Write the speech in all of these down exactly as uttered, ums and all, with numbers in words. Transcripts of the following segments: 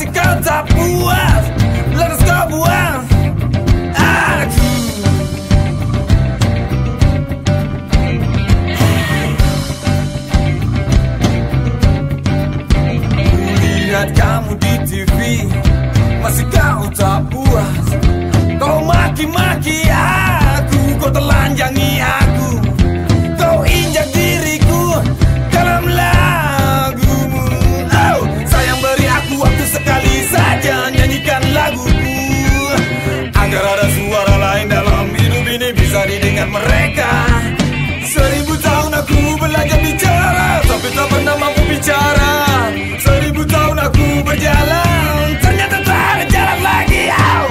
masih kau tak puas, lantas kau buang aku. Lihat kamu di T V, masih kau tak puas. Kau maki-maki aku, kau telanjangi aku, kau injak diriku dalam lagumu. Oh, sayang beri aku waktu sekali saja nyanyikan laguku, agar ada suara lain dalam hidup ini bisa didengar mereka. Seribu tahun aku belajar bicara, tapi tak pernah mampu bicara. Seribu tahun aku berjalan, ternyata tak ada jalan lagi. Oh.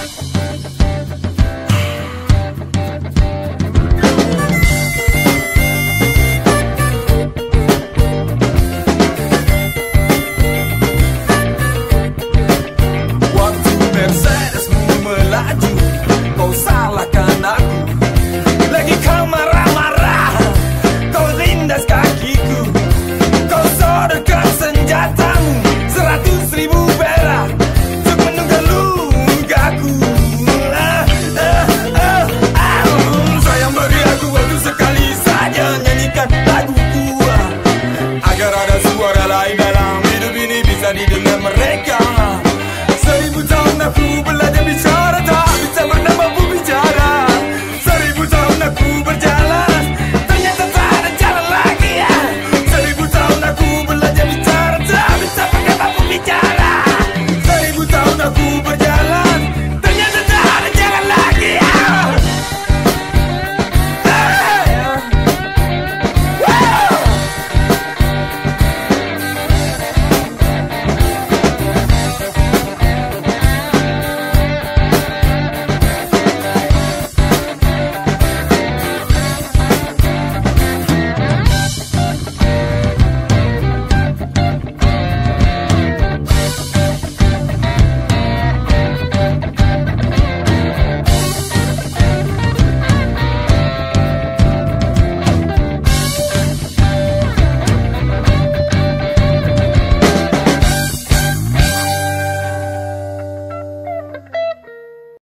Waktu Mercedesmu melaju, kau salahkan aku. Lagi kau marah-marah, kau lindas kakiku, kau sodorkan senjatamu, seratus ribu perak untuk menunggu lugaku. Ah, ah, ah, ah. Sayang beri aku waktu sekali saja nyanyikan laguku, agar ada suara lain dalam hidup ini bisa didengar mereka.